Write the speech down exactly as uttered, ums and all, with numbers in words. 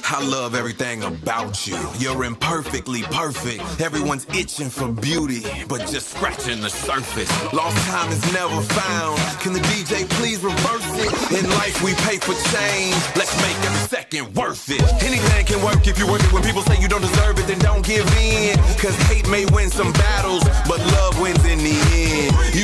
I love everything about you. You're imperfectly perfect. Everyone's itching for beauty, but just scratching the surface. Lost time is never found. Can the D J please reverse it? In life we pay for change. Let's make every second worth it. Anything can work if you work it. When people say you don't deserve it, then don't give in. Cause hate may win some battles, but love wins in the end.